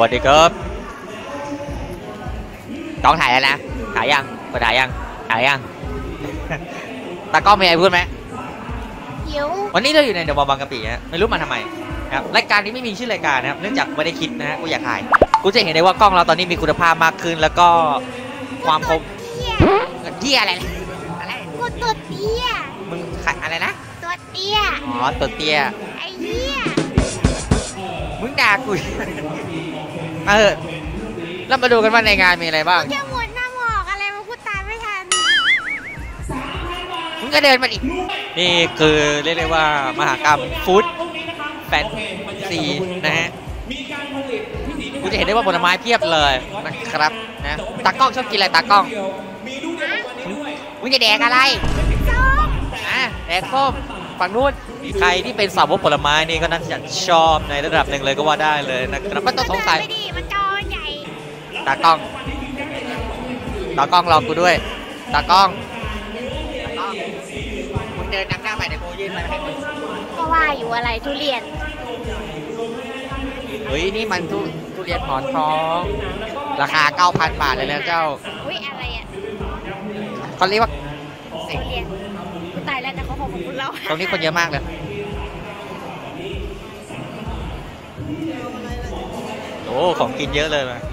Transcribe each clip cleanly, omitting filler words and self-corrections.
วัสดีครับกล้องถ่ายแล้วนะถ่ายยังกดถ่ายยังตากล้องมีอะไรพูดไหมหิววันนี้เราอยู่ในเดอะมอลล์บางกะปิฮะไม่รู้มาทำไมครับรายการนี้ไม่มีชื่อรายการนะครับเนื่องจากไม่ได้คิดนะฮะกูอยากถ่ายกูจะเห็นได้ว่ากล้องเราตอนนี้มีคุณภาพมากขึ้นแล้วก็ความคมเตี้ยอะไรกูตัวเตี้ยมึงอะไรนะตัวเตี้ยอ๋อตัวเตี้ยไอ้เหี้ยมึงด่ากูเรามาดูกันว่าในงานมีอะไรบ้างจะหมุนหน้าหมอกอะไรมาพูดตามไม่ทันมึงก็เดินมาอีกนี่คือเรียกได้ว่ามหกรรมฟู้ดแฟนซีนะฮะกูจะเห็นได้ว่าผลไม้เพียบเลยนะครับนะตากล้องชอบกินอะไรตากล้องมึงจะแดกอะไรแดกส้มฝั่งนู้นใครที่เป็นสาวกผลไม้นี่ก็น่าจะชอบในระดับหนึ่งเลยก็ว่าได้เลยนะครับไม่ต้องสงสัยตากล้องรอกูด้วยตากล้องมึงเดินนำหน้าไปเดี๋ยวกูยื่นไปให้มึงก็ว่าอยู่อะไรทุเรียนเฮ้ยนี่มันทุเรียนหมอนทองราคา 9,000 บาทเลยนะเจ้าอุ้ยอะไรอ่ะเขาเรียกว่าทุเรียนตายแล้วแต่เขาของคุณเราตรงนี้คนเยอะมากเลยโอ้ของกินเยอะเลยมา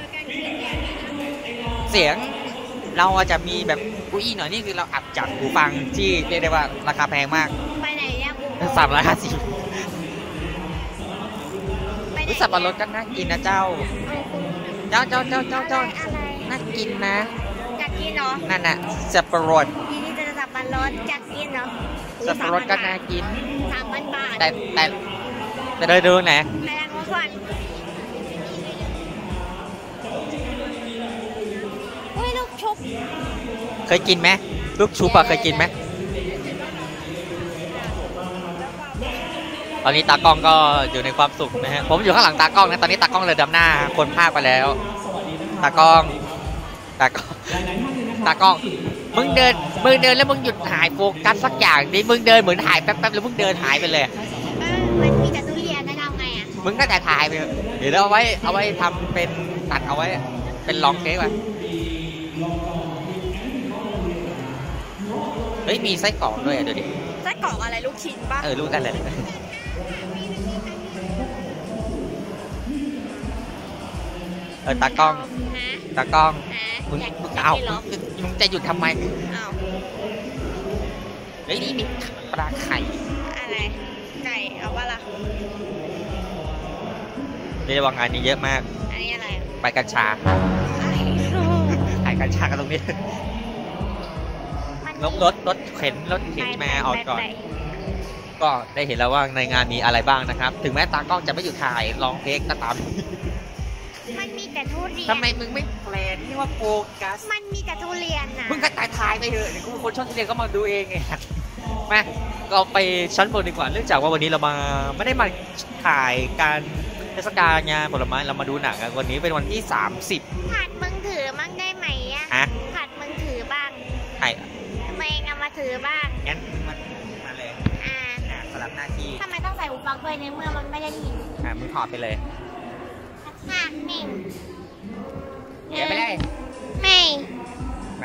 เสียงเราอาจจะมีแบบกุยหน่อยนี่คือเราอัดจากหูฟังที่เรียกได้ว่าราคาแพงมากไปไหนเนี่ยกู 350สับปะรดก็น่ากินนะเจ้าน่ากินนะอยากกินเนาะนั่นน่ะสับปะรดทีนี้จะสับปะรดอยากกินเนาะสับปะรดก็น่ากิน 3,000 บาทแต่โดยดูไหนไปร้านของขวัญอุ้ยลูกชุบเคยกินไหมลูกชุบอะเคยกินไหมตอนนี้ตากล้องก็อยู่ในความสุขนะฮะผมอยู่ข้างหลังตากล้องนะตอนนี้ตากล้องเลยดำหน้าคนภาคไปแล้วตากล้องมึงเดินแล้วมึงหยุดถ่ายโฟกัสสักอย่างดิมึงเดินเหมือนถ่ายแป๊บๆแล้วมึงเดินหายไปเลยมันมีแต่ทุเรียนนะทำไงอ่ะมึงก็แต่ถ่ายไปเดี๋ยวเอาไว้ทำเป็นตัดเอาไว้เป็นลองเค้กไว้เฮ้ยมีไส้กรอกด้วยดูดิไส้กรอกอะไรลูกชิ้นป่ะลูกนั่นแหละตากล้องมึงเอามึงจะหยุดทำไมเฮ้ยนี่มีปลาไข่อะไรไก่เอาปะล่ะเรียกว่างานนี้เยอะมากอันนี้อะไรไปกัญชาขายกัญชากันตรงนี้รถเข็นมาออกก่อนก็ได้เห็นแล้วว่าในงานมีอะไรบ้างนะครับถึงแม้ตากล้องจะไม่อยู่ถ่ายลองเทคก็ตามมันมีแต่ทุเรียนทำไมมึงไม่แปลนที่ว่าโฟกัสมันมีแต่ทุเรียนนะมึงก็ถ่ายไปเถอะเดี๋ยวกูคนชอบทุเรียนก็มาดูเองไงมาเราไปชั้นบนดีกว่าเนื่องจากว่าวันนี้เรามาไม่ได้มาถ่ายการเทศกาลงานผลไม้เรามาดูหนังกันวันนี้เป็นวันที่30 ผัดมึงถือมั่งได้ไหมอะผัดมึงถือบ้างใช่ทำไมเอามาถือบ้างงั้นมันมาเลยสลับหน้าที่ทำไมต้องใส่หูฟังด้วยในเมื่อมันไม่ได้ยินมึงถอดไปเลยหักหนึ่งเดี๋ยวไปได้ไม่ไป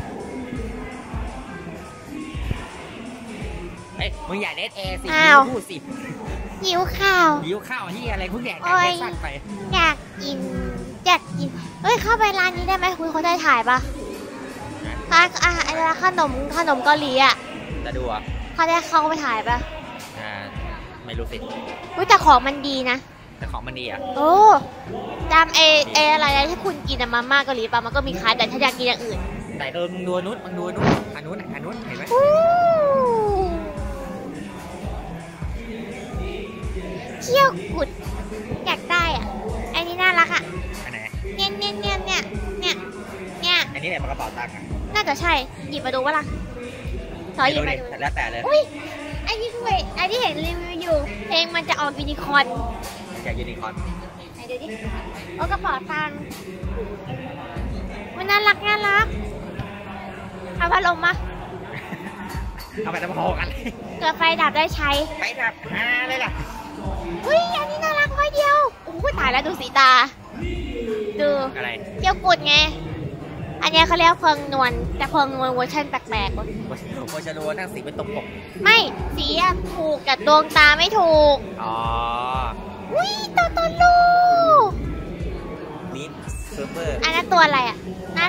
เฮ้ยมึงอย่าเด็ดแอร์สิพูดสิหิวข้าวที่อะไรคุณแดกแค่สั่งไปอยากกินเฮ้ยเข้าไปร้านนี้ได้ไหมคุณเขาได้ถ่ายปะร้านขนมเกาหลีอ่ะจะดูอ่ะเขาได้เข้าไปถ่ายปะไม่รู้สิแต่ของมันดีนะแต่ของมันดีอ่ะโอ้จำอะไรที่คุณกินมาม่าเกาหลีปะมันก็มีขายแต่ถ้าอยากกินอย่างอื่นแต่มึงดูนู้นอันนู้นเห็นไหมเที่ยวกุดอยากได้อ่ะไอ้นี่น่ารักอ่ะอันไหนเนี่ยอันนี้แหละมันกระเป๋าตังค์อ่ะน่าจะใช่หยิบมาดูวะล่ะขอหยิบมาดูแล้วแต่เลยอุ้ยไอ้นี่ด้วยไอ้ที่เห็นรีวิวอยู่เพลงมันจะออกยูนิคอร์นแกยูนิคอร์นไหนดูดิโอ้กระเป๋าตังค์มันน่ารักเอาพัดลมมาเอาไปทำโฮกันเกิดไฟดับได้ใช้ไฟดับเลยล่ะอุ้ยอันนี้น่ารักไว้เดียวโอ้โหพูดถ่ายแล้วดูสีตา ดูอะไรเกี่ยวกุดไง อันเนี้ยเขาเรียกเพิงนวลแต่เพิงนวลเวอร์ชันแปลกๆวะผมควรจะรู้ว่านั่งสีเป็นตรงปกไม่สีอะถูกกับดวงตาไม่ถูกอ๋ออุ้ยตัวตลูนิดเซิร์ฟเวอร์อันนั้นตัวอะไรอ่ะ นั่น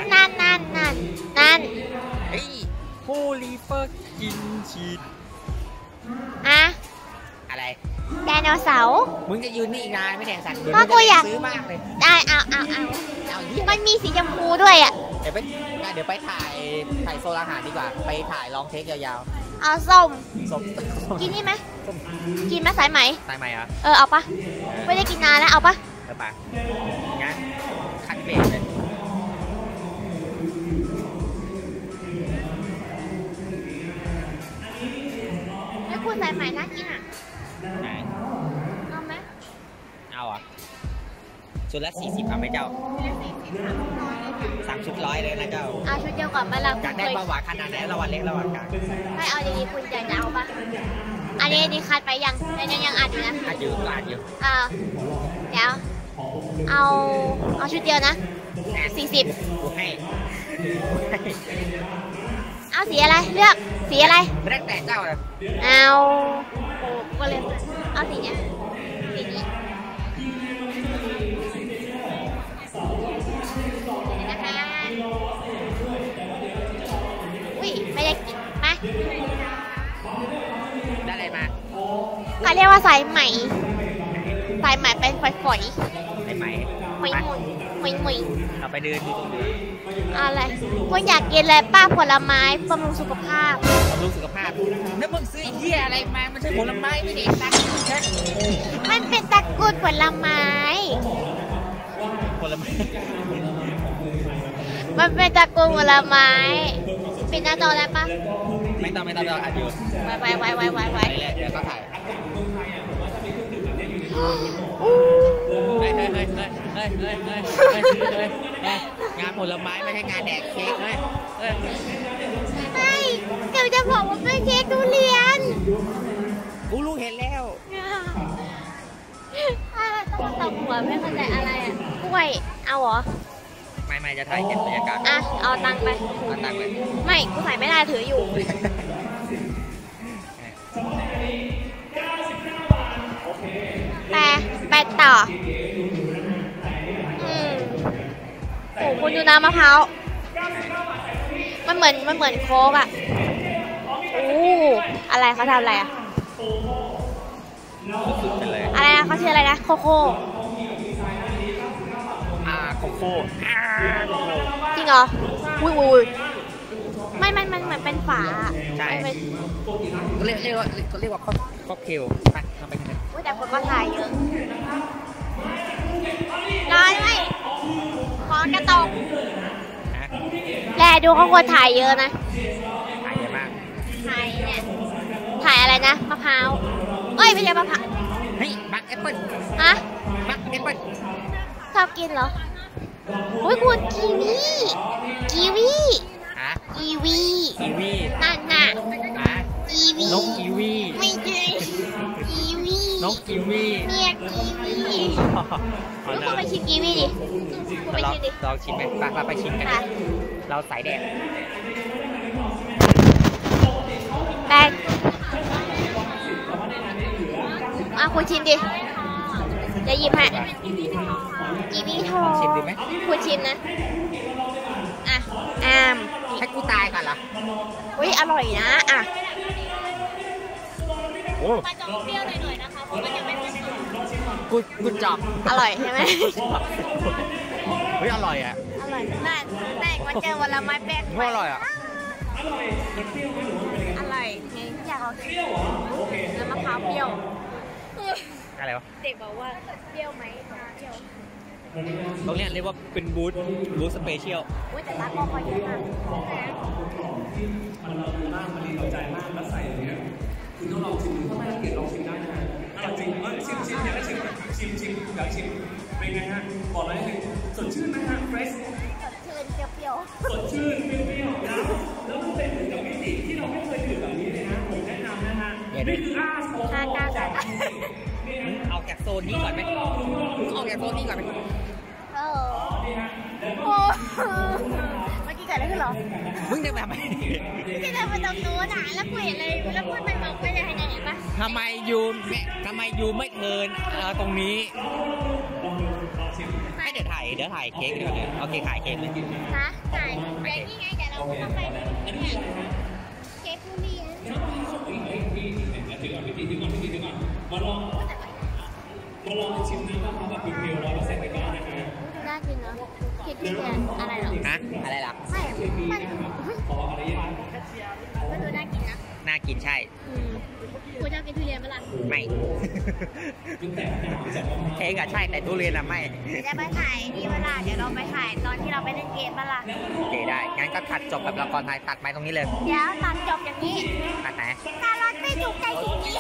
เฮ้ยโฮลีเฟอร์กินชีสอะอะไรไดโนเสาร์มึงจะยืนนี่อีกนานไม่แข่งสันเดี๋ยวก็กูอยากซื้อมากเลยได้เอาเอาเหี้ยมันมีสีชมพูด้วยอ่ะเดี๋ยวไปถ่ายโซนอาหารดีกว่า ไปถ่ายลองเทคยาวเอาส้มๆส้มกินนี่ไหมกินไหมสายไหมตายไหมอ่ะเอาปะไม่ได้กินนานแล้วเอาปะเออปะงั้นคัดเบรกเลยแล้วคุณสายไหมน่ากินอ่ะไหนเอาไหมเอาอ่ะชุดละ40เอาไหมเจ้าสั่งชุด100เลยนะเจ้าเอาชุดเดียวก่อนไหมล่ะอยากได้เบาหวานขนาดไหนระหว่างเล็กระหว่างกลางไม่เอาดีๆคุณอยากจะเอาปะอันนี้คัดไปยังยังอัดอยู่นะอาจอยู่ก็อาจอยู่เดี๋ยวเอาชุดเดียวนะ40 กูให้เอาสีอะไรเลือกสีอะไรไม่ได้แต่เจ้าเลยเอาโอ้ก็เลยเอาสีเนี้ยสีนี้นะคะอุ้ยไม่ได้กินไหมได้อะไรมาเขาเรียกว่าสายไหมสายไหมเป็นฝอยได้ไหมๆหมุยหมุยเราไปเดินดูตรงนี้อะไรคุณอยากกินอะไรป้าผลไม้บำรุงสุขภาพบำรุงสุขภาพแล้วมึงซื้อไอ้เหี้ยอะไรมามันใช่ผลไม้ไม่ได้สักใช่มันเป็นตระกูลผลไม้ผลไม้มันเป็นตระกูลผลไม้ปิดหน้าจอได้ปะไม่ต้องอัดอยู่ไวไปเลยเดี๋ยวก็ถ่ายอู้เฮ้ยงานผลไม้ไม่ใช่งานแดกเค้กเฮ้ยไม่เดี๋ยวจะบอกว่าเป็นเค้กทุเรียนกูรู้เห็นแล้วต้องตบหัวไม่เข้าใจอะไรอ่ะกล้วยเอาเหรอไม่จะถ่ายเก็บบรรยากาศอ่ะเอาตังค์ไปเอาตังค์เลยไม่กูใส่ไม่ได้ถืออยู่แปดต่อโอ้คุณดูน้ำมะพร้าวมันเหมือนโค้กอ่ะอะไรเขาทำอะไรอ่ะสุดๆไปเลยอะไรนะเขาชื่ออะไรนะโคโค่โคโค่จริงเหรออุ้ยไม่มันเหมือนเป็นฝาใช่ก็เรียกว่าค็อกเทลไปทำไปกันเลยอุ้ยแต่คนก็ถ่ายเยอะน้อยไหมขอกระตกฮะแลดูเขาคนถ่ายเยอะนะถ่ายเยอะมากถ่ายเนี่ยถ่ายอะไรนะมะพร้าวเอ้ยไม่ใช่มะพร้าวเฮ้ยบักแอปเปิ้ลฮะบักแอปเปิ้ลชอบกินเหรออุ้ยคุณกีวีฮะกีวีกีวีนั่นน่ะฮะกีวีนกกีวีไม่ใช่กีวีนกกีวีเนี่ยกีวีคุณไปชิมกีวีดิคุณไปลองชิมดิลองชิมไหมไปชิมกันค่ะเราสายแดงแปงคุณชิมดิจะหยิบให้กีวีทองชิมดีไหมคุณชิมนะอามให้กูตายก่อนเหรออุ้ยอร่อยนะโอ้มันจะเปรี้ยวหน่อยๆนะคะเพราะมันยังไม่ได้สุกกูจอบอร่อยใช่ไหมเฮ้ยอร่อยอ่ะอร่อยนั่นมันเจอวันละไม้แป้งว่าอร่อยอ่ะอร่อยไงอยากลองชิมน้ำมะพร้าวเปรี้ยวอะไรวะเด็กบอกว่าเปรี้ยวไหมเปรี้ยวตรงเนี้ยเรียกว่าเป็นบูธสเปเชียลอุ้ยแต่ร้านก็เยอะมากมันดีต่อใจมากแล้วใส่อย่างเงี้ยคุณต้องลองชิมดูถ้าไม่รังเกียจลองชิมได้นะฮะจริงชิมอยากให้ชิมอยากชิมเป็นไงฮะบอกเลยสดชื่นไหมฮะเฟรชสดชื่นเปรี้ยวสดชื่นเปรี้ยวๆนะแล้วมันเป็นเหมือนกับมิติที่เราไม่เคยดื่มแบบนี้เลยนะผมแนะนำนะฮะนี่คืออาร์โซๆกล้าจากเอาจากโซนนี้ก่อนไหมเอาจากโซนนี้ก่อนไหมโอ้เมื่อกี้เกิดอะไรขึ้นเหรอมึงเดินมาทำไมที่เดินไปตรงนู้นอ่ะแล้วกูเห็นเลยแล้วพูดมันบอกไม่ได้ให้เห็นปะทำไมยูไม่เทิร์นตรงนี้ให้เดี๋ยวถ่ายเค้กเดี๋ยวเลยโอเคขายเค้กเลยนะไหนเดี๋ยวนี่ไงเดี๋ยวเราต้องไปเค้กทุเรียนถือก่อนมาลองชิมน้ำมะพร้าวแบบเพียวๆ100%ในบ้านนะคะน่ากินเนาะเค้กทุเรียนอะไรเหรอฮะอะไรล่ะไม่มันขออะไรอย่างมันดูน่ากินนะน่ากินใช่กูจะกินทุเรียนเมื่อไหร่ไม่ เค้กอะใช่แต่ทุเรียนอะไม่จะไปถ่ายนี่เวลาเดี๋ยวเราไปถ่ายตอนที่เราไปเล่นเกมเมื่อไหร่โอเคได้งั้นก็ตัดจบกับละครไทยตัดไม้ตรงนี้เลยเดี๋ยวตอนจบอย่างนี้ตัดไหนตาลอดไม่ถูกใจสิ่งนี้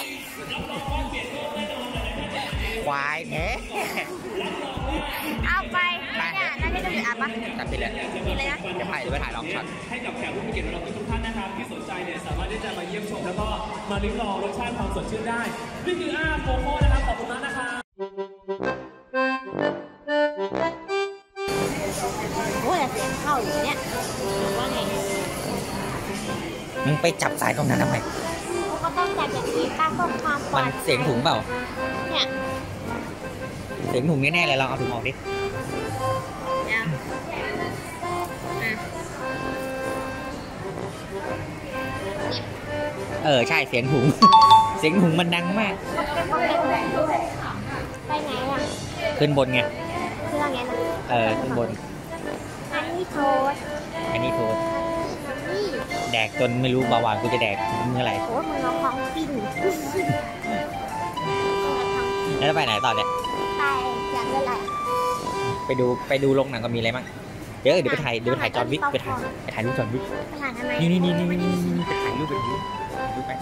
ควายแท้เอาไปเนี่ยนั่นไม่ต้องหยุดอ่ะปะตัดไปเลยนี่เลยนะจะถ่ายหรือไม่ถ่ายลองช็อตให้กับแขกผู้มีเกียรติของเราทุกท่านนะครับที่สนใจเนี่ยสามารถที่จะมาเยี่ยมชมแล้วก็มาลิ้มลองรสชาติความสดชื่นได้นี่คือโกโก้นะครับขอบคุณมากนะครับโอ้ยเสียงเข้าอยู่เนี่ยว่าไงมึงไปจับสายตรงนั้นทำไมก็ต้องจัดอย่างนี้ป้าเพื่อความปลมัอน ดเสียงถุงเปล่าเนี่ยเสียงถุงแน่ๆเลยลองเอาถุงออกดิเนี่ยใช่เสียงถุง เสียงถุงมันดังมากไปไหนอ่ะขึ้นบนไงเครื่องเนี้ยนะขึ้นบนอันนี้โทษอันนี้โทษนี่แดกจนไม่รู้เบาหวานกูจะแดกเมื่อไหร่โอ้ยมึงเอาของกินแล้วจะไปไหนต่อเนี่ยไปอย่างไรไปดูโรงหนังก็มีอะไรมั้งเดี๋ยวไปถ่ายจอห์นวิกไปถ่ายรูปจอห์นวิกไปหาทำไมนี่ไปถ่ายรูปแบบนี้ดูไป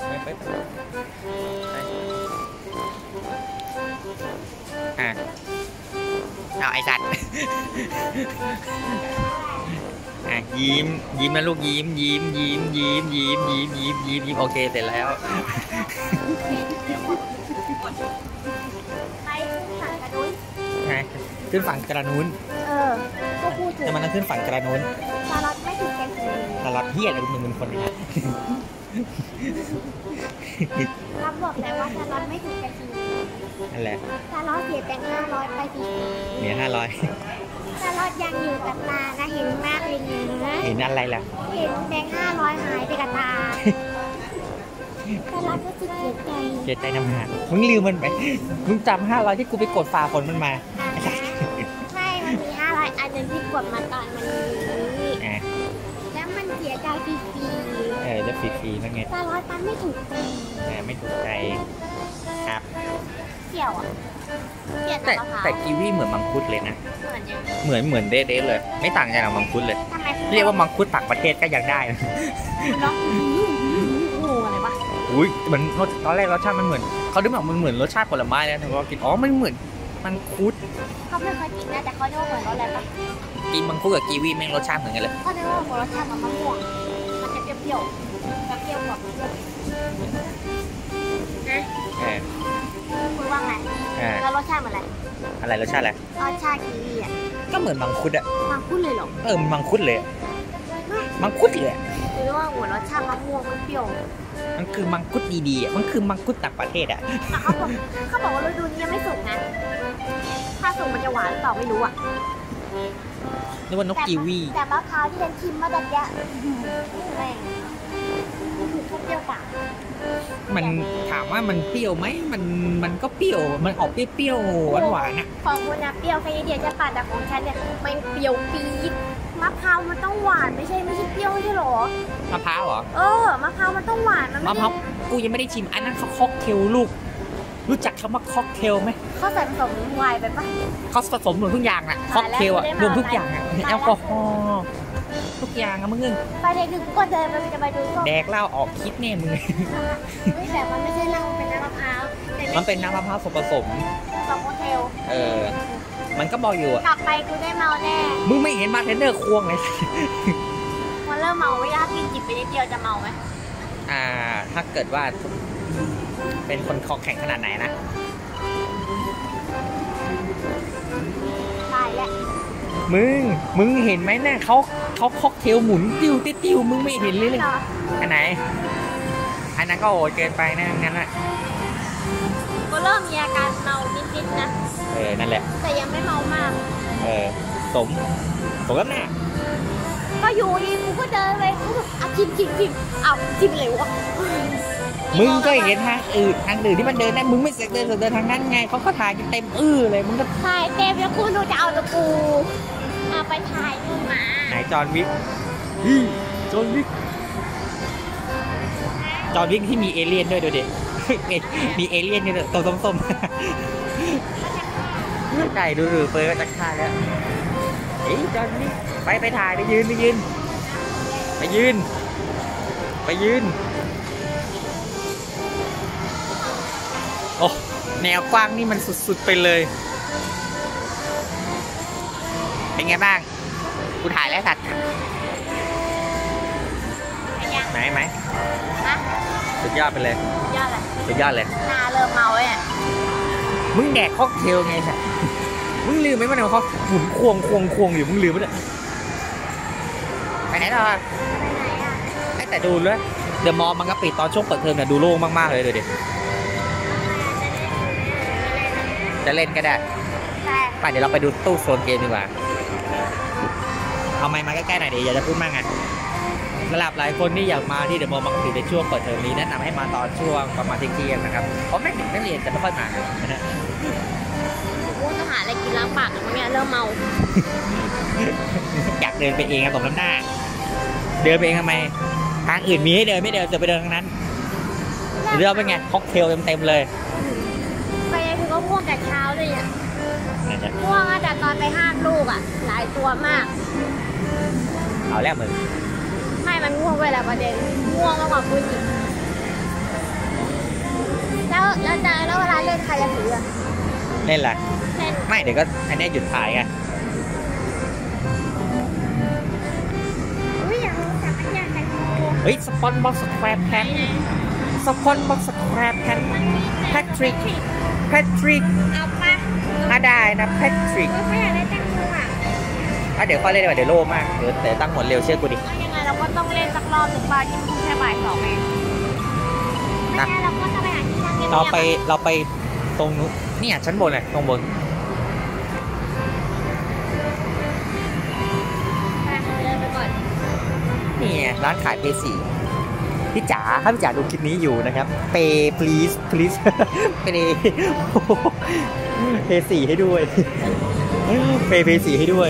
เอาไอสัตว์ ยิ้มนะลูกยิ้มโอเคเสร็จแล้วไปสั่งกระดุยขึ้นฝั่งกระนู้นก็พูดถึงแต่มันต้องขึ้นฝั่งกระนู้นชาลอตไม่ถูกกันเลยตลอดเฮียอะไรมึงเป็นคนเนี่ยรับบอกแล้วว่าชาลอตไม่ถูกกันเลยนั่นแหละชาลอตเสียแบงค์500ไปสิเหรียญ500 ชาลอตยังอยู่กับตานะเห็นมากเลยนะเห็นอะไรล่ะเห็นแบงค์500หายไปกับตาชาลอตรู้สึกเสียใจเสียใจน้ำหามึงลืมมันไปมึงจำ500ที่กูไปกดฝ่าฝนมันมาใช่มันมี500อันหนึงที่กดมาตอนมันนี้ แล้วมันเสียใจฟรีจะฟรีๆนั่นไงๆชาลอตมันไม่ถูกใจไม่ถูกใจครับเกี่ยวอ่ะเกี่ยวแต่กับมะพร้าวแต่กีวีเหมือนมังคุดเลยนะเหมือนยังเหมือนเด๊ะเลย ไม่ต่างจากมังคุดเลยทำไมเรียกว่ามังคุดต่างประเทศก็ยังได้นะคุณน้องงูอะไรวะอุ้ยมันตอนแรกรสชาติมันเหมือนเขาดูแบบมันเหมือนรสชาติผลไม้นะแต่ว่ากินมันเหมือนมังคุดเขาไม่เคยกินนะแต่เขาเรียกว่าเหมือนรสอะไรปะกินมังคุดกับกีวีแม่งรสชาติเหมือนกันเลยเขาเรียกว่าเหมือนรสชาติมันมะม่วงมันจะเปรี้ยวๆจะเปรี้ยวกว่านะ คุณว่าไงแล้วรสชาติเหมือนอะไรอะไรรสชาติอะไรรสชาติกีวีอ่ะก็เหมือนมังคุดอะมังคุดเลยเหรอมันมังคุดเลยอะมังคุดเลยอะหรือว่าหัวรสชาติมะม่วงมันเปรี้ยวมันคือมังคุดดีๆอะมันคือมังคุดต่างประเทศอะแต่เขาบอกว่าฤดูนี้ยังไม่สุกนะถ้าสุกมันจะหวานหรือเปล่าไม่รู้อ่ะนึกว่านกกีวีแต่มะพร้าวที่ฉันชิมมาตะกี้แม่งเปรี้ยวปากมันถามว่ามันเปรี้ยวไหมมันก็เปรี้ยวมันออกเปรี้ยวๆหวานๆอะของคุณนะเปรี้ยวแค่นิดเดียวจะปาดแต่ของฉันเนี่ยมันเปรี้ยวปี๊ดมะพร้าวมันต้องหวานไม่ใช่เปรี้ยวใช่หรอมะพร้าวเหรอมะพร้าวมันต้องหวานมันมะพร้าวกูยังไม่ได้ชิมอันนั้นเขาค็อกเทลลูกรู้จักคำว่าค็อกเทลไหมเขาใส่ผสมไวน์ไปปะเขาผสมรวมทุกอย่างน่ะค็อกเทลอะรวมทุกอย่างอะแอลกอฮอล์ทุกอย่างอะมึงไปเด็กดึกก็เดินไปจะไปดูส้มแดกเหล้าออกคิดแน่มึงแต่มันไม่ใช่เหล้าเป็นน้ำมะพร้าวมันเป็นน้ำมะพร้าวผสมสองโคเทลมันก็บอกอยู่อะกลับไปกูได้เมาแน่มึงไม่เห็นบาร์เทนเดอร์ควงเลยมันเริ่มเมาไม่ยากกินจิบไปนิดเดียวจะเมาไหมถ้าเกิดว่าเป็นคนคอแข็งขนาดไหนนะมึงเห็นไหมเนี่ยเขาค็อกเทลหมุนติ้วมึงไม่เห็นเลยอันไหนอันนั้นก็โหดเกินไปนะงั้นแหละก็เริ่มมีอาการเมานิดๆนะนั่นแหละแต่ยังไม่เมามากสมแล้วน่ะก็อยู่ดีกูก็เดินไปกูแบบชิมเอาชิมเลยวะมึงก็เห็นทางอื่นที่มันเดินได้มึงไม่เดินทางนั้นไงเขาถ่ายกันเต็มเลยมึงก็ถ่ายเต็มแล้วคุณจะเอาตะปูเอาไปถ่ายมึงมาไหนจอห์นวิกจอห์นวิกที่มีเอเลี่ยนด้วยดูดิมีเอเลี่ยนเนี่ยตัวส้มๆใช่ดูเปิดก็จะฆ่าแล้วจอห์นวิกไปถ่ายไปยืนโอ้แนวกว้างนี่มันสุดๆไปเลยเป็นไงบ้างกูถ่ายแล้วสัตว์ไหมสุดยอดไปเลยสุดยอดเลยหน้าเริ่มเมาเลยมึงแดกค็อกเทลไงสัตว์มึงลืมไหมว่าเขาหมุนควงอยู่มึงลืมไหมเนี่ยไปไหนต่อแต่ดูเลยเดอะมอลล์มันก็ปิดตอนช่วงเปิดเทอมเนี่ยดูโล่งมากๆเลยดิจะเล่นก็ได้ไปเดี๋ยวเราไปดูตู้โซนเกมดีกว่าเอาไมค์มาใกล้ๆหน่อยดิอยากจะพูดมากไงสำหรับหลายคนที่อยากมาที่เดอะมอลล์บางกะปิในช่วงเปิดเทอมนี้แนะนำให้มาตอนช่วงประมาณเที่ยงนะครับเพราะไม่เรียนจะไม่ค่อยมากูจะหาอะไรกินล้างปากอย่างเงี้ยเริ่มเมาอยากเดินไปเองอะตรงน้ำหน้าเดินไปเองทำไมทางอื่นมีให้เดินไม่เดินจะไปเดินทางนั้นเรื่องเป็นไงค็อกเทลเต็มเลยไปยังคือก็ง่วงแต่เช้าเลยอ่ะง่วงแต่ตอนไปห้ามลูกอ่ะหลายตัวมากเอาแล้วมึงไม่มันง่วงเวลาประเด็นง่วงมากกว่าคุณอีกแล้วเวลาเล่นใครจะถือเล่นอะไรไม่เดี๋ยวก็อันนี้หยุดถ่ายไงเฮ้ยสปอนบ็อกสแควร์แพนแพทริกเอาปะถ้าได้นะแพทริกไม่อยากได้แตงโมอ่ะเดี๋ยวค่อยเล่นดีกว่าเดี๋ยวโล่มากเดี๋ยวตั้งหมดเร็วเชื่อกูดิยังไงเราก็ต้องเล่นสักรอบหนึ่งป่ะที่มันแค่บ่าย2เองไม่งั้นเราก็จะไปหาที่นั่งเงียบเราไปตรงนู้นเนี่ยชั้นบนเลยตรงบนเดินไปก่อนนี่ร้านขายเพย์4พี่จ๋าถ้าพี่จ๋าดูคลิปนี้อยู่นะครับเปย์ please เปย์เพย์4ให้ด้วยเปย์เพย์4ให้ด้วย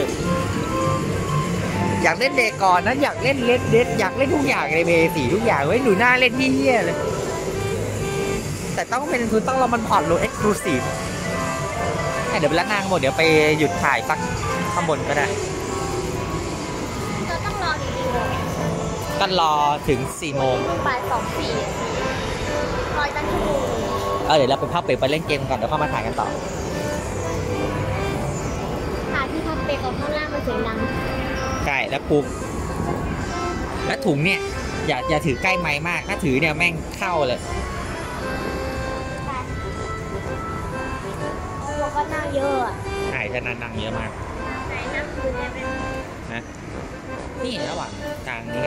อยากเล่นเดก่อนนะอยากเล่นเลดเดอยากเล่นทุกอย่างในเพย์4ทุกอย่างไว้หนูหน้าเล่นที่เหี้ยเลยแต่ต้องเป็นคือต้องเรามันผ่อนโหลด exclusive เดี๋ยวไปร้านนางหมดเดี๋ยวไปหยุดถ่ายสักข้างบนก็ได้เราต้องรอกี่โมงก็รอถึง4 โมงบ่าย2-4รอตั้งชั่วโมงเดี๋ยวเราไปพักเบรกไปเล่นเกมก่อนเดี๋ยวเข้ามาถ่ายกันต่อหาที่พักเบรกก่อนข้างล่างมันเสียงดังใช่แล้วปุ๊บแล้วถุงเนี่ยอย่าถือใกล้ไมค์มากถ้าถือเนี่ยแม่งเข้าเลยเราก็นั่งเยอะใช่ถ้านั่งเยอะมากไหนนั่งคืนได้ไหมนะนี่ระหว่างกลางนี้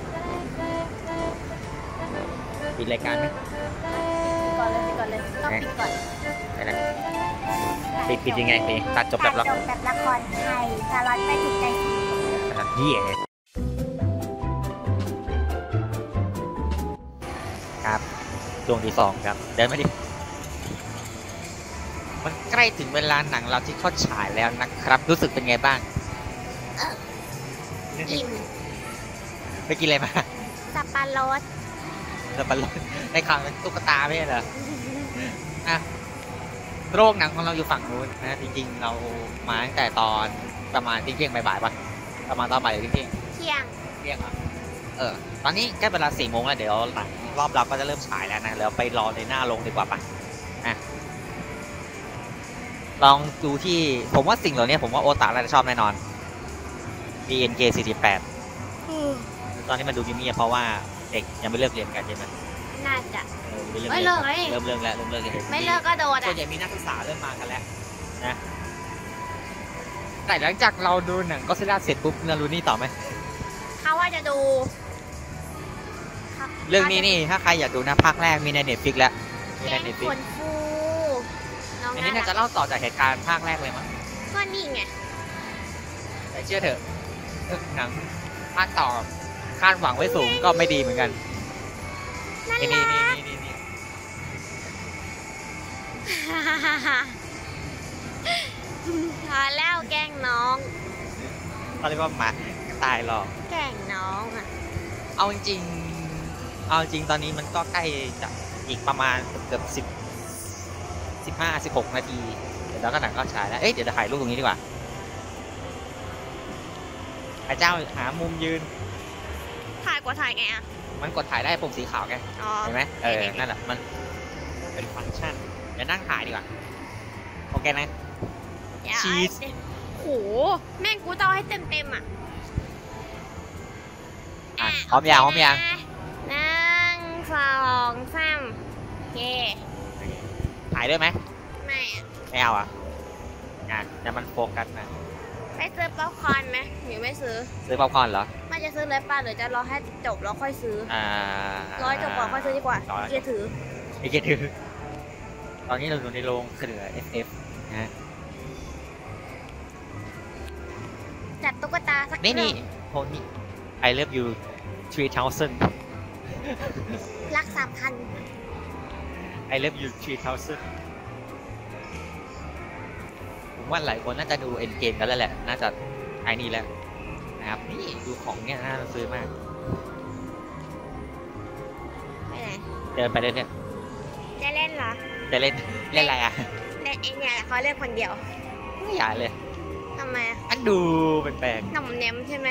ปิดรายการไหมก่อนเลยต้องปิดก่อนอะไรปิดยังไงปิดตัดจบแบบละครไทยสาระไม่ถูกใจเหี้ยครับช่วงที่2ครับเดินไม่ดิมันใกล้ถึงเวลาหนังเราที่เข้าฉายแล้วนะครับรู้สึกเป็นไงบ้างอิ่มไปกินอะไรมาสับปะรดในข่าวเป็นตุ๊กตาไม่ใช่เหรออ่ะโรคหนังของเราอยู่ฝั่งนู้นนะจริงๆเรามาตั้งแต่ตอนประมาณเที่ยงบ่ายป่ะประมาณตอนบ่ายเที่ยงอ่ะตอนนี้ใกล้เวลา4 โมงแล้วเดี๋ยวหลังรอบเราก็จะเริ่มฉายแล้วนะแล้วไปรอในหน้าโรงดีกว่าป่ะลองดูที่ผมว่าสิ่งเหล่านี้ผมว่าโอตาน่าจะชอบแน่นอน BNK 48ตอนนี้มันดูเงียบๆเพราะว่าเด็กยังไม่เลิกเรียนกันใช่ไหมน่าจะไม่เลิกเริ่มแล้วไม่เลิกก็โดนส่วนใหญ่มีนักศึกษาเริ่มมากันแล้วนะแต่หลังจากเราดูหนังก็ซิล่าเสร็จปุ๊บเรารู้นี่ต่อไหมเขาว่าจะดูเรื่องนี้นี่ถ้าใครอยากดูนะภาคแรกมีใน Netflix แล้วมีแกในง Netflix ขนฟูน้องอันนี้น่าจะเล่าต่อจากเหตุการณ์ภาคแรกเลยมั้งก็นี่ไงแต่เชื่อเถอะหนังภาคต่อคาดหวังไว้สูงก็ไม่ดีเหมือนกันนั่นนี่แหนี่ละนี่นี่พอแล้วแกล้งน้องเขาเรียกว่าหมาตายหรอกแกล้งน้องอ่ะเอาจริงๆเอาจริงตอนนี้มันก็ใกล้จะอีกประมาณเกือบ15-16 นาทีเดี๋ยวเราก็หนังก็ฉายแล้วเอ๊ะเดี๋ยวจะถ่ายรูปตรงนี้ดีกว่าพระเจ้าหามุมยืนถ่ายกว่าถ่ายไงอ่ะมันกดถ่ายได้ปุ่มสีขาวไงอ๋อเห็นไหมนั่นแหละมันเป็นฟังก์ชันเดี๋ยวนั่งถ่ายดีกว่าโอเคนะเดี๋ยวชีสโหแม่งกูต้องให้เต็มอ่ะอ่ะพร้อมยังพร้อมยัง 1 2 3โอเคถ่ายด้วยไหมไม่อะไม่เอาอ่ะแต่มันโฟกัสนะไปซื้อป๊อปคอร์นไหมหรือไม่ซื้อซื้อป๊อปคอร์นเหรอไม่จะซื้อเลยป่ะหรือจะรอให้จบแล้วค่อยซื้อ รอให้จบก่อนค่อยซื้อดีกว่ารอเกียร์ถือไอ้เกถือตอนนี้เราอยู่ในโรงเสือ SF นะฮะจัดตุ๊กตาสักนี่เรื่องโทนี่ I love you 3000 รัก3,000 I love you 3000ผมว่าหลายคนน่าจะดู Endgame กันแล้วแหละ น่าจะไอ้นี่แหละนะครับ นี่ดูของเนี่ยน่าซื้อมากไปไหนเดินไปเรื่อยจะเล่นเหรอๆจะเล่นอะไรอ่ะเล่นไอเนี่ยเขาเล่นคนเดียวไม่อยากเลยทำไมอะอันดูแปลกหน่อมเนมใช่ไหม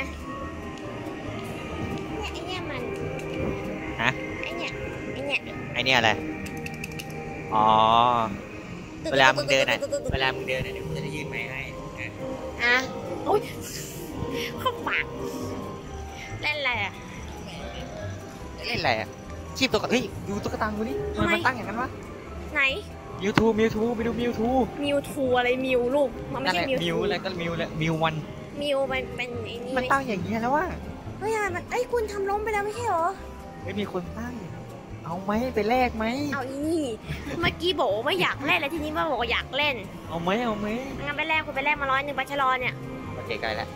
เนี่ยไอเนี่ยมันๆฮะไอเนี่ยไอเนี่ยอะไร อ๋อ เวลามึงเดินอ่ะ เวลามึงเดินอ่ะเดี๋ยวกูจะได้ยื่นไม้ให้นะอ่ะโอ้ยเข้าปากเล่นอะไรอ่ะเล่นอะไรอ่ะคีบตัวกระเฮ้ยดูตุ๊กตากูนี่ทำไมมันตั้งอย่างนั้นวะไหนมิวทูไปดูมิวทูมิวทูอะไรมิวลูกมันไม่นั่นแหใช่ละมิวมิวทูอะไรก็มิวเลยมิววันมิวมันเป็นไอ้นี่มันตั้งอย่างเงี้ยแล้วว่าเฮ้ยอะไรมันเอ้ยคุณทำล้มไปแล้วไม่ใช่เหรอไม่มีคนตั้ง เอาไหมไปแลกไหมเอาอีนี่เมื่อกี้บอกว่าไม่อยากเล่นแล้วทีนี้มาบอกว่าอยากเล่นเอาไหมงั้นไปแลกคุณไปแลกมา100บัชรอเนี่ยโอเคใกล้แล้ว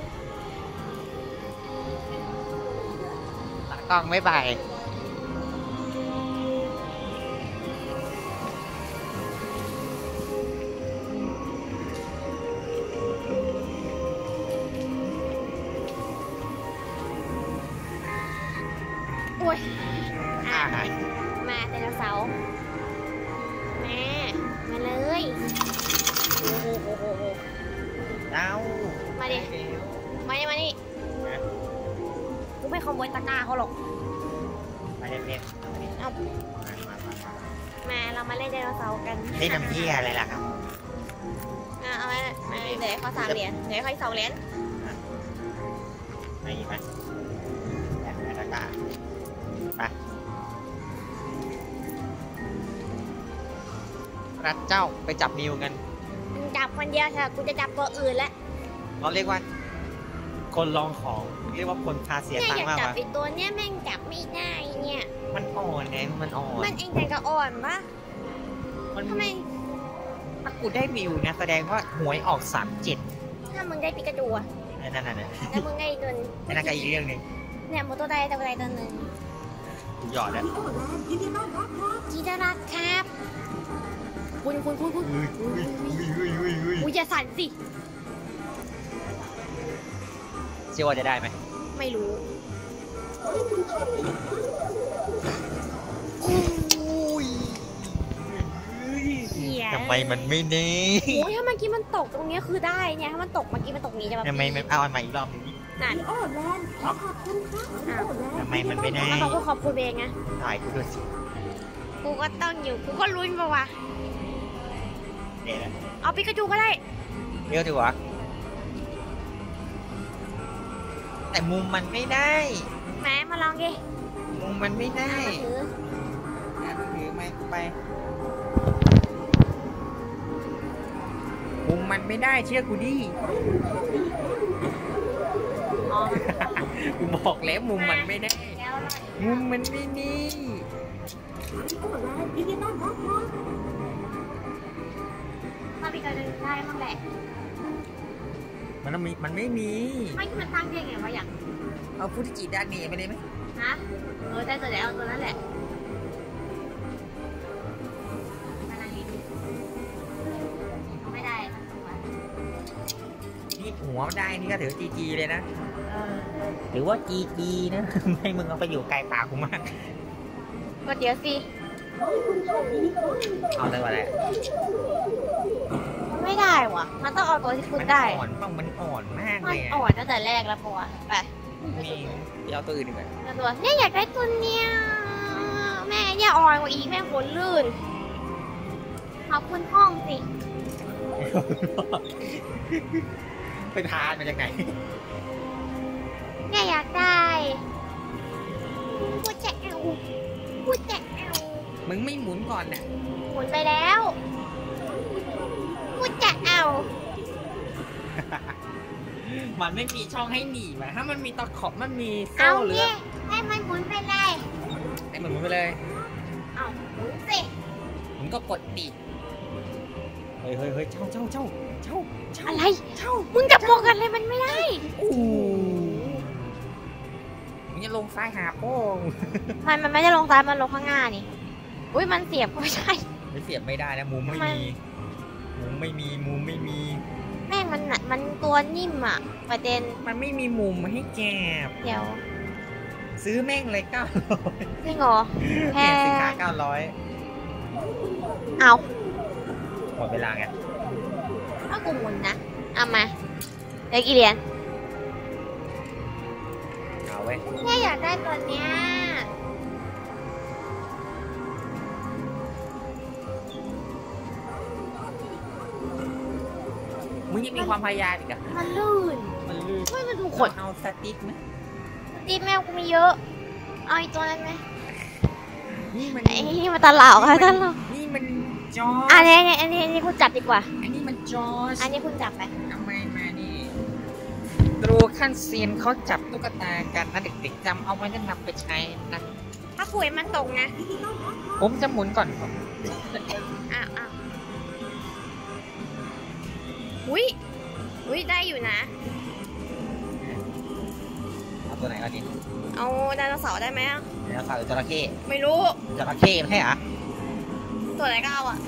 ตากล้องไม่บายโอ้ยอ่ามาไดโนเสาร์มาเลยโอ้โหโอ้โหโอ้โหเอามาดิ มานี่กูไม่ขโมยตะกร้าเขาหรอกมาเล่นเอามาเรามาเล่นไดโนเสาร์กันนี่น้ำเยี่ยอะไรล่ะครับเอาไว้มาเดี๋ยวเขา3 เหรียญเดี๋ยวเขาอีก2 เหรียญไม่ไหมแบบนี้ก็ได้ไปรัดเจ้าไปจับมิวกันมึงจับคนเดียวเถอะกูจะจับตัวอื่นแล้วเราเรียกว่า คนลองของ เรียกว่าคนพาเสียเนี่ยตังอยากค์มากจับวะไอ้ตัวเนี้ยแม่งจับไม่ได้เนี่ยมันอ่อนไงมันอ่อนมันเองแต่ก็อ่อนปะมันทำไมถ้ากูได้มิวนะแสดงว่าหวยออก37 ถ้ามึงได้ปิกาจูอะนั่นแล้วมึงได้อีกตัวหนึ่งนั่นก็อีกเรื่องหนึงเนี่ยโมโตไดตัวใดตัวหนึ่งกูหยอดแล้วจีดารักครับคุณอุ้ยอุ้ยอย่าสั่นสิเชื่อว่าจะได้ไหมไม่รู้ เหี้ยทำไมมันไม่เน่โอ้ยถ้าเมื่อกี้มันตกตรงเนี้ยคือได้เนี่ยถ้ามันตกเมื่อกี้มันตกนี้จะแบบทำไมมันเอาอันใหม่อีกรอบหนึงนี่นั่นโอ้แลนด์ขอบคุณครับโอ้แลนด์ทำไมมันไม่ได้มันบอกว่าขอบคุณเองไงถ่ายกูด้วยสิกูก็ต้องอยู่กูก็ลุ้นปะวะเดี๋ยวนะเอาปิกาจูก็ได้เดี๋ยวดีวะแต่มุมมันไม่ได้แหมมาลองดิมุมมันไม่ได้ถือถือไม้ไปมุมุมมันไม่ได้เชื่อกูดิอ๋อกูบอกแล้วมุมมันไม่ได้แล้วหน่อยมุมมันไม่นี่โอ้แรงยินดีต้อนรับครับถ้ามีการเดินได้บ้างแหละมันไม่มีไม่มันตั้งได้ไงวะอย่างเอาฟูจิดาเนะไปเลยไหมฮะได้ตัวไหนเอาตัวนั้นแหละอะไรอีกไม่ได้ทั้งตัวนี่หัวมันได้นี่ก็ถือจีเลยนะเออหรือว่าจีนะ ไม่มึงเอาไปอยู่ไกลปากกูมากก็เดี๋ยวสิเอาเลยว่าอะไรไม่ได้ว่ะ มันต้องเอาตัวที่คุณได้มันอ่อนมากมัเลนยอ่อนตั้งแต่แรกแล้วปะวะไปมีเดี๋ยวเอาตัวอื่นดีกว่าแล้วตัวเนี่ยอยากได้ตัวเนี้ยแม่อย่าอ่อนกว่าอีกแม่ขนลื่นขอบคุณห้องสิไปทานมาจากไหนเนี่ยอยากได้พูดแจะเอาพูดแจะเอามึงไม่หมุนก่อนน่ะหมุนไปแล้วพูดแจะเอามันไม่มีช่องให้หนีบถ้ามันมีตะขอบมันมีเอาโซ่หรือเนี่ยให้มันหมุนไปเลยให้มันหมุนไปเลยเอาหมุนสิมึงก็กดดิเฮ้ยเช่าอะไรมึงจับโมกันเลยมันไม่ได้มึงจะลงซ้ายหาโป้งมันไม่ได้ลงซ้ายมันลงข้างหน้านี่อุ้ยมันเสียบก็ไม่ใช่ไม่เสียบไม่ได้นะมุมไม่มีมุมไม่มีแม่งมันตัวนิ่มอ่ะประเด็นมันไม่มีมุมให้แกบเดี๋ยวซื้อแม่งเลย900 จริงเหรอแพแม่งสินงค้า900 เอาหมดเวลาไงถ้ากูหมุนนะเอามาเดี๋ยวกี่เหรียญเอาเว้ยเนี่ยอยากได้ตัวเนี้ยมึงยังมีความพยายามอีกอะมันลื่นมันลื่นไม่มันดูขนเอาสติ๊กไหมตีแมวกูมีเยอะเอาอีกตัวนั้นไหมนี่มันไอ้นี่มันตลกอะตลกนี่มันจออันนี้คุณจับดีกว่าอันนี้มันจออันนี้คุณจับไปทำไมมานี่ดูขั้นซีนเขาจับตุ๊กตากันนะเด็กๆจำเอาไว้แนะนำไปใช้นะถ้าปุ๋ยมันตกนะผมจะหมุนก่อนอ้าวอุ้ยได้อยู่นะเอาตัวไหนก่อนดีเอาไดโนเสาร์ได้ไหมอะเดี๋ยวข่าวจระเข้ไม่รู้จระเข้ไม่ใช่เหรอตัวไหนก็เอาอ่ะ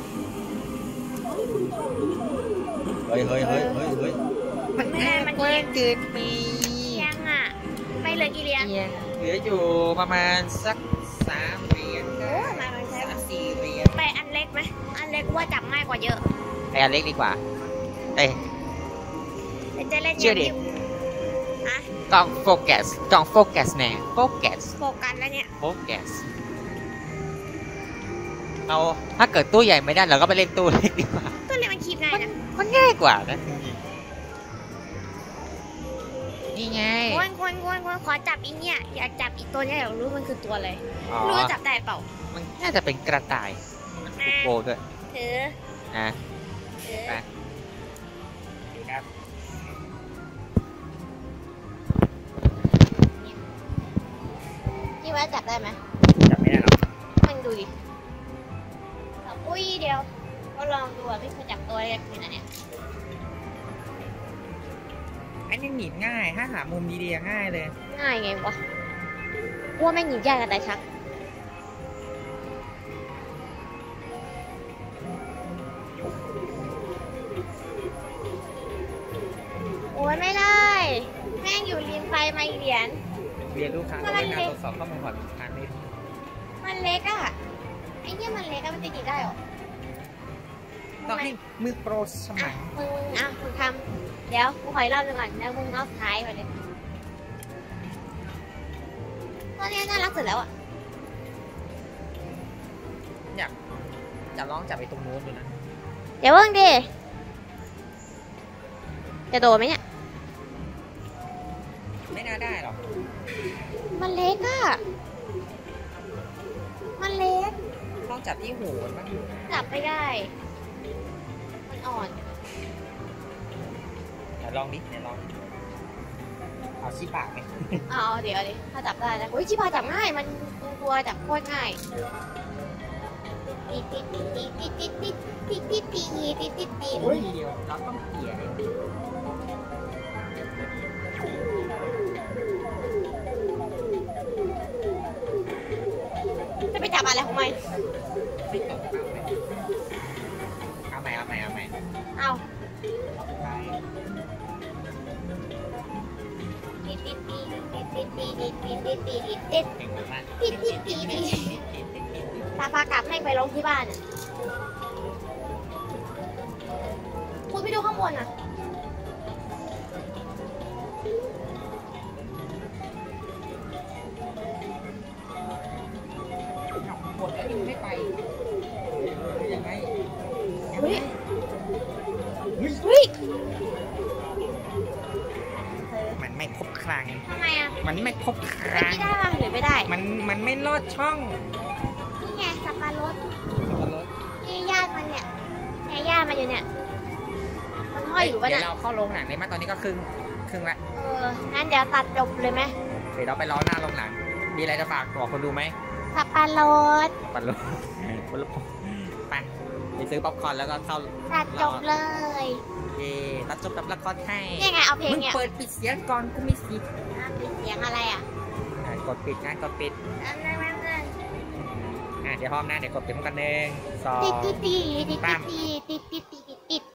เฮ้ยมันไม่ได้มันกว้างเกินไปยังอ่ะ ไม่เหลือกี่เหรียญเหลืออยู่ประมาณสัก3 เหรียญโอ้ยมันใช้ 4 เหรียญไปอันเล็กไหมอันเล็กว่าจับง่ายกว่าเยอะไออันเล็กดีกว่าเอ้ยเดี๋ยวจะเล่นเชื่อดิอะกล้องโฟกัสแน่โฟกัสโฟกัสแล้วเนี่ยเราถ้าเกิดตู้ใหญ่ไม่ได้เราก็ไปเล่นตู้เล็กดีกว่าตัวเล็กมันคีบง่ายนะมันง่ายกว่านะนี่ไงควรขอจับอีเนี่ยอยากจับอีตัวเนี้ยอยากรู้มันคือตัวอะไรอ๋อรู้ว่าจับได้เปล่ามันน่าจะเป็นกระต่ายมันถูกโบด้วยถือนะถือไป ครับนี่ว่าจับได้ไหมจับไม่ได้หรอกมันดูดิอุ้ยเดียวก็ลองดูอ่ะพี่เคยจับตัวเล็กอยู่นะเนี่ยไอ้นี่หนีบง่าย ถ้าหามุมดีๆง่ายเลยง่ายไงวะว่าแม่งหยิบยากกันแต่ชักโอ้ยไม่ได้ แม่งอยู่ริมไฟมาอีกเหรียญเรียนลูกค้ามันในเล็การกตรวจสอบข้อมูลก่อนทางนี้มันเล็กอ่ะไอ้เนี่ยมันเล็กอะมันจะหยิบได้เหรอต้องให้มือโปรสมัครมึงมึงทำเดี๋ยวกูขออีกรอบหนึงก่อนแล้วมึงเอาท้ายไปเลยตัวนี้น่ารักสุดแล้วอ่ะอยากจะลองจับไปตรงนู้นดูนะเดี๋ยวเพิ่งดิจะโดนไหมเนี่ยไม่น่าได้หรอกมันเล็กอ่ะมันเล็กต้องจับที่หูมันบ้างจับไม่ได้ มันอ่อนลองดิเดี๋ยวลองเอาชี้ปากไหมเอาเดี๋ยวดิถ้าจับได้นะอุ้ยชิบาจับง่ายมันตัวจับโคตรง่ายติดโอ้ยเดี๋ยวเราต้องเกี่ยจะไปจับอะไรของมันไม่ตกเอาใหม่เอาใหม่เอาใหม่เอาไปติดเก่งมากตาพากลับให้ไปลงที่บ้านคุณไปดูข้างบนอ่ะกดแล้วยังไม่ไปยังไงเฮ้ยมันไม่ครบครังทำไมอ่ะมันไม่ครบคไม่รังได้ป่ะหรือไม่ได้มันไม่ลอดช่องนี่ไงสับปะรดนี่ญาติมันเนี่ยญาติมันอยู่เนี่ยมันห้อยอยู่ปะเดี๋เนี่ยยวเราเข้าโรงหนังเลยมั้ยตอนนี้ก็ครึ่งละงั้นเดี๋ยวตัดจบเลยไหมเดี๋ยวเราไปรอหน้าโรงหนังมีอะไรจะฝากบอกคนดูไหมสับปะรดปันโลไปซื้อป๊อปคอร์นแล้วก็เข้าตัดจบเลยตัดจบกับละครไทยนี่ไงเอาเพลงมึงเนี่ยเปิดปิดเสียงก่อนกูมีสิทธิ์ปิดเสียงอะไรอ่ะกดปิดนะกดปิดเดี๋ยวพร้อมนะเดี๋ยวกดปิดกัน1 2 ติด